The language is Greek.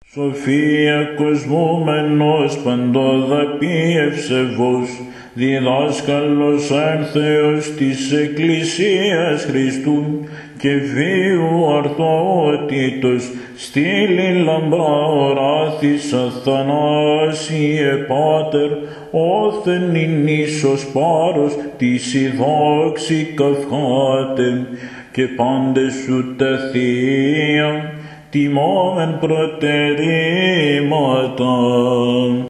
Σοφία κοσμούμενος παντοδαπή ευσεβός, διδάσκαλος άνθεος της Εκκλησίας Χριστού και βίου αρθότητος, στήλη λαμπρά οράθης Αθανάσιε Πάτερ, όθεν ειν ίσος πάρος της η δόξη καυχάτε, και πάντες σου τα θεία τιμώμεν προτερήματα.